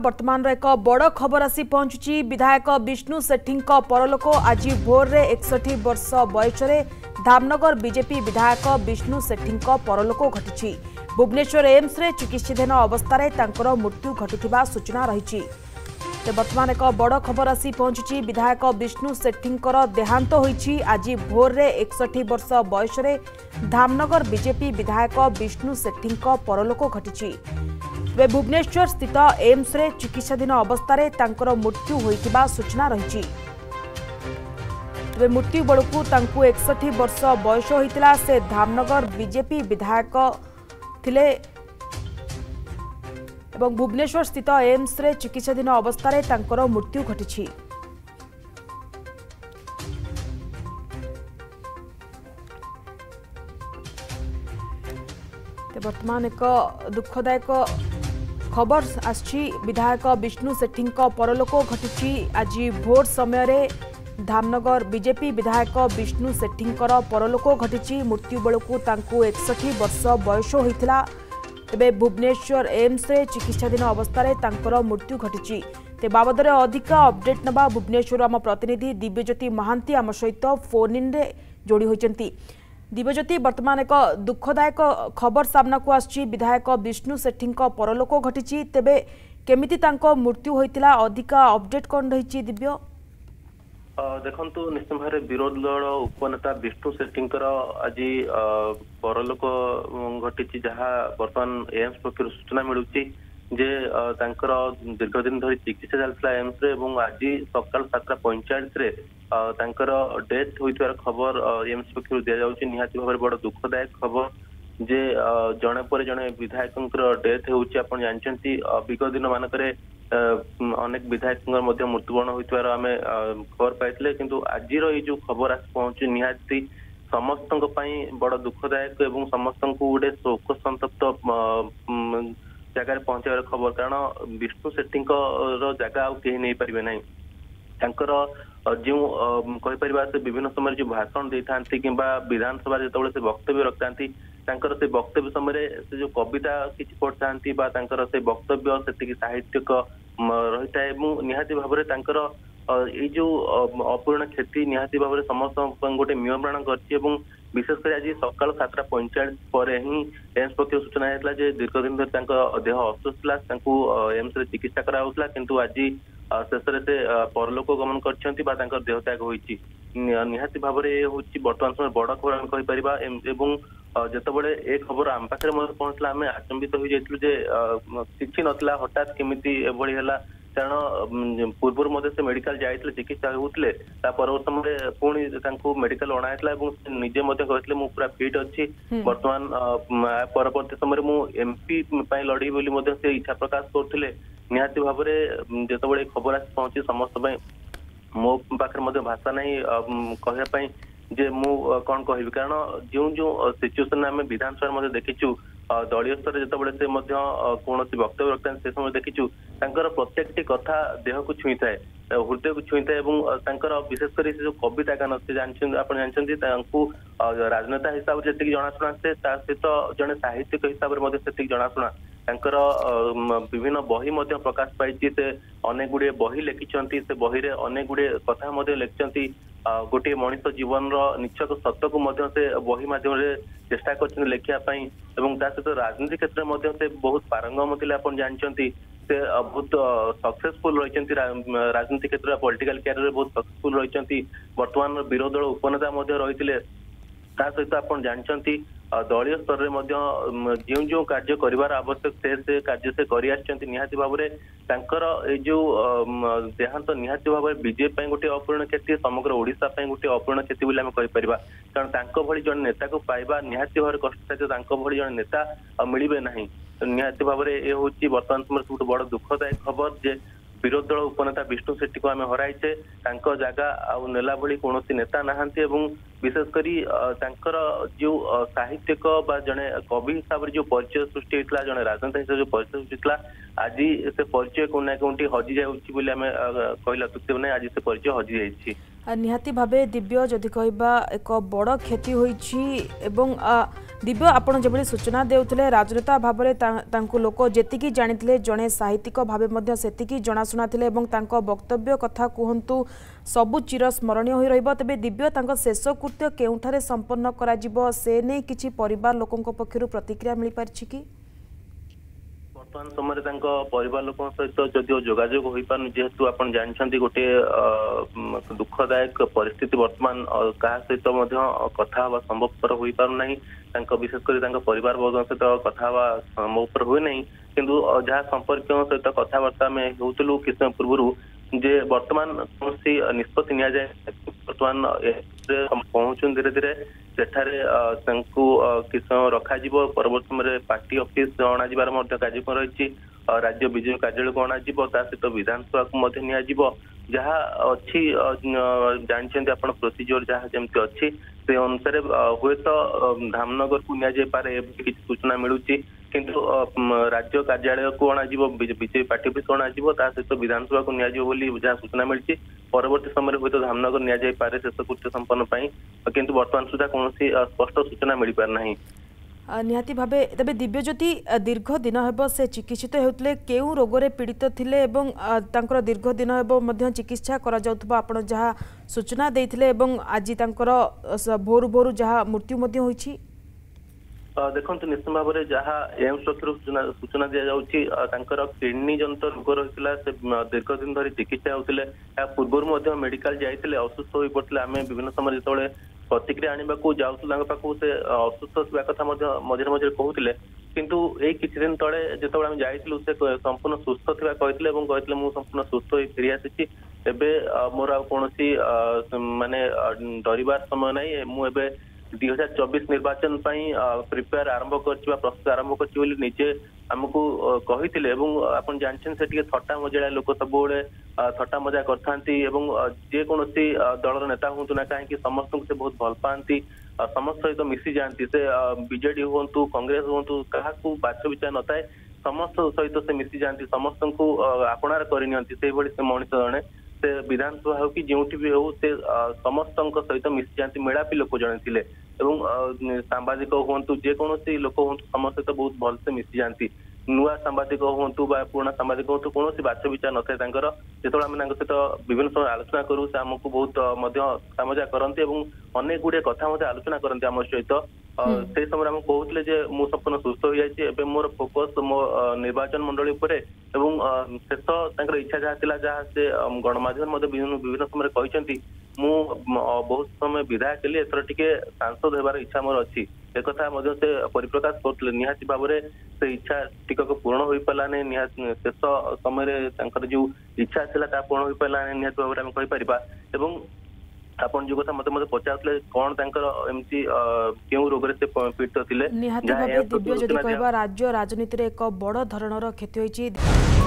वर्तमान एक बड़ खबर आसी पहुंचुची। विधायक विष्णु सेठी परलोक आज भोर रे 61 वर्ष बयस धामनगर बीजेपी विधायक विष्णु सेठी परलोक घटी। भुवनेश्वर एम्स रे चिकित्साधीन अवस्था मृत्यु घटी सूचना रही। वर्तमान एक बड़ खबर आसी पहुंचुची। विधायक विष्णु सेठी देहांत होईची। आज भोर रे 61 वर्ष बयस धामनगर बीजेपी विधायक विष्णु सेठी परलोक घटी। वे भुवनेश्वर स्थित एम्स रे चिकित्साधीन अवस्था मृत्यु होइतिबा सूचना रही। वे मृत्यु बेलू 61 वर्ष बयस होइतिला। से धामनगर बीजेपी विधायक थिले एवं भुवनेश्वर स्थित एम्स रे चिकित्साधीन अवस्था मृत्यु घटी। वर्तमान एक दुखदायक खबर आछि। विधायक विष्णु सेठी परलोक घटी। आज भोर समय धामनगर बीजेपी विधायक विष्णु सेठी परलोक घटी। मृत्यु बेलू 61 वर्ष बयस होइतिला। तेबे भुवनेश्वर एम्स रे चिकित्साधीन अवस्था मृत्यु घटी। ते बाबद अधिक अपडेट नबा भुवनेश्वर आम प्रतिनिधि दिव्यज्योति महांती आम सहित फोन इन रे जोड़ी होइचंती। दिव्यज्योति, वर्तमान एक दुखदायक खबर सामना को आछि। विधायक विष्णु सेठी परलोक घटी। तेबे केमिति तांको मृत्यु होइतिला, अधिक अपडेट कोन रही दिव्य? देखंतु निश्चित भाव विरोधी दल उपनेता विष्णु सेठी आज परलोक घटी। जहाँ बर्तमान एम्स पक्ष सूचना मिलूँ जे तांकर दीर्घ दिन धरी चिकित्सा चलता एम्स रे एवं आज सकाल 7:45 रे तांकर डेथ होइतवार खबर एम्स पक्ष दिया जाउची। निहाती भाव बड़ दुखदायक खबर जे जणे पर जणे विधायकंकर डेथ होउची। आपण जानचंती विगत दिन मानकरे अनेक विधायकंकर मध्य मृत्युवरण होइतवार आमे खबर पाइतले, किंतु आजिर ये जो खबर आस पहुंची निहाती समस्तंक पई बड़ दुखदायक एवं समस्तंक गोटे शोक संतप्त जगह पहुंचार खबर। कारण विष्णु सेठी जगह आउ कहीं नहीं पारे ना। जो कहीपर से विभिन्न समय जो भाषण दे था कि विधानसभा जो से वक्तव्य रखता से वक्तव्य समय से जो कविता किसी पढ़ता से वक्तव्य से साहित्यिक रही था। निहाती भाव ये जो अपूर्ण क्षति निहाती भाव समस्त गोटे म्रियमाण कर विशेषकर आज सकाल 7:45 पर ही एम्स पक्ष सूचना होता है दीर्घ दिन धरी देह असुस्थ था। एम्स रे चिकित्सा कराउतला, किंतु आज शेष से परलोक गमन कर देह त्याग होइछि। निहाती भाव बर्तमान समय बड़ खबर आम कहीपर। जितेबाला ए खबर आम पाखे पहुंचला आम आचंबित हो जाइलु किछि नथिला, हठात केमिति एभଳି ହେଲା। कारण पूर्व से मेडिकल जाइए चिकित्सा होते पर समय पुणी मेडिकल अणाइला निजे कहते मु पूरा फिट अच्छी। बर्तमान परवर्ती समय मुझे एमपी लड़ी बोली से इच्छा प्रकाश करते। निहाती भाव में जिते खबर आसी पहुंची समस्त मो पाखे भाषा नहीं कहवाई जे मु कौन कह। कारण जो जो सिचुएसन आम विधानसभा देखीचु दलीय स्तर जो कौन वक्तव्य रखता है से समय देखीचु प्रत्येक कथा देह को छुई थाए, हृदय को छुई थाए। विशेषकर जो कविता गान से जानते राजनेता हिसाब से जी जनाशुना से सहित जड़े साहित्यिक हिसाब से जनाशुना। विभिन्न बही प्रकाश पाई से अनेक गुड़े बही लिखिं। से बही रे अनेक गुड़े कथा लिखिं। गोटे मनीष जीवन निश्चक सत्य को से बही मध्यम चेष्टा कर लिखापी। सहित राजनीति क्षेत्र में से बहुत पारंगम थे। आप जानते से बहुत सक्सेसफुल रही राजनीति क्षेत्र पॉलिटिकल कैरियर बहुत सक्सेसफुल रही। वर्तमान विरोधी दल उपनेता रही सहित आप जानते दलीय स्तर में जो जो कार्य कर आवश्यक से कार्य से कर निहाती भाव में जो देहांत निहाती भाव में बीजेपी गोटे अपूर्ण क्षति समग्र ओडिशा गोटे अपूर्ण क्षति बोली आम कहीपर। कारण भली जन नेता को पाइबा निहाती भाव कष्ट भली जन नेता मिलबे नहीं। निहाती भाव में ये हूँ बर्तमान समय सब बड़ दुखदायक खबर जे विरोधी दल उपनेता विष्णु सेठी को आम हराइचे। जगह आउ नेला भली कौन नेता नहांती। विशेषकर जो साहित्यिक बा जड़े कवि हिसाब से जो परिचय सृष्टि होता जड़े राजनेता हिसाब से जो परिचय सृष्टि होता आज से परिचय कौन ना कौन हजि जाए कहला तुक्ति ना आज से परिचय हजि जाइए निहाती भावे दिव्य जदि कहबा एक बड़ क्षति होईछि एवं दिव्य आपण जबली सूचना देउथले राजनेता भाबरे तांको लोक जेतिकी जानिथिले जणे साहित्यिक भाबे मध्ये सेतिकी जणाशुना थिले एवं तांको वक्तव्य कथा कुहंतु सबु चिर स्मरणीय होई रहइबो तबे दिव्य तांको शेष कृत्य केउठारे संपन्न करा जिवो से नै किछि परिवार लोकंक पक्षरु प्रतिक्रिया मिलि पारछि कि वर्तमान समय परिवार लोक सहित जदिव जोगाजोग हो पार जेहेतु आप जानते गोटे दुखदायक परिस्थिति वर्तमान क्या सहित कथा संभवपर हो पारना विशेषकर परिवार वर्ग सहित कथा संभवपर हुए ना किंतु जहाँ संपर्क सहित कथबार्ता आम होलु किछ समय पूर्व जे वर्तमान कौन निष्पत्ति नि जाए वर्तमान पहुँचु धीरे धीरे सेठारे किछ समय रखा परवर्त समय पार्टी ऑफिस अणार कार्यक्रम रही राज्य विजेपी कार्यालय को अणाजिव ता सहित विधानसभा को नियाजिव जहाँ अच्छी जानते आप प्रोसीजर जहाँ जमी अच्छी से अनुसार हुए तो धामनगर को निपारे किसी सूचना मिलूँ किंतु राज्य कार्यालय को अणाजिव बीजेपी पार्टी ऑफिस अणाजिव ता सहित विधानसभा को नियाजिव जहाँ सूचना मिली परवर्त समय हुए तो धामनगर निपारे शेष कृत्य संपन्न किंतु वर्तमान सुधा कौन स्पष्ट सूचना मिल पार ना निहाती भावे तबे दिव्यज्योति दीर्घ दिन हेबो से चिकित्सित हेउतले केउ रोगरे पीड़ित थिले एवं तांकर दीर्घ दिन हेबो मध्य चिकित्सा करा जाउतबा आपण जहा सूचना देइथिले एवं आज तांकर भोर भोर जहा मृत्यु मध्य होईछि देखो निश्चित भाव में जहाँ एम्स पक्ष सूचना दि जाऊँगी किडनी जनित रोग रही से दीर्घ दिन धरी चिकित्सा होते पूर्व मेडिकल जाते असुस्थ हो पड़ते आम विभिन्न समय जो प्रतिक्रिया आने को जाऊँ पाखु से असुस्थ थी कथा मझे मझे कहते किंतु यही किसी दिन तले जो आम जाइलु से संपूर्ण सुस्थ थी कहते मुझे संपूर्ण सुस्थ हो फेरी आसी मोर कौन माने डरबार समय ना मुझे 2024 निर्वाचन प्रिपेयर आरंभ कर प्रस्तुत आरंभ कर निजे आमको कही आप जानते से थट्टा मजा लोक सब थट्टा मजा करते जेकोसी दलर नेता हूँ ना कहीं समस्त से बहुत भल पाती समस्त सहित मिसी जाती से बीजेडी हूँ कांग्रेस हूँ क्या बाछ विचार न थाए समस्त सहित से मिसी जाती समस्त को आपणार करनी से मनीष जड़े से विधानसभा हो कि जो भी हो से समस्त सहित मिसी जाती मेलापी लोक जड़े थे सांबादिक हूँ जेकोसी लोक हूँ समस्त सहित बहुत भलसे मिसी जाती नुआ सांबादिक हूँ पुराना सांबादिक हूँ कौन बाछ विचार न थाए जो आम सहित विभिन्न समय आलोचना करूँ से आमको बहुत सामजा करते अनेक गुड़े कथा आलोचना करते आम सहित से समय आम कहते मुझे संपूर्ण सुस्थ हो जाए मोर फोकस मो निर्वाचन मंडली शेष इच्छा जहाँ थी जहाँ से गणमाध्यम विभिन्न समय कहते मु बहुत समय विधायक के एथर टिके सांसद होबार इच्छा मोर अच्छी एक से परिप्रकाश करते निहाती भाव में से इच्छा टिकक पूर्ण हो पारा शेष समय जो इच्छा था पूर्ण हो पारा निहाती भाव में कहीपर आपन जो कथा मते पचारले कोन एमती केउ रोग रे से पीड़ित थिले निहाती भाबे दिव्य जदि कहबा राज्य राजनीति रे एक बड़ धरणर क्षति होईची।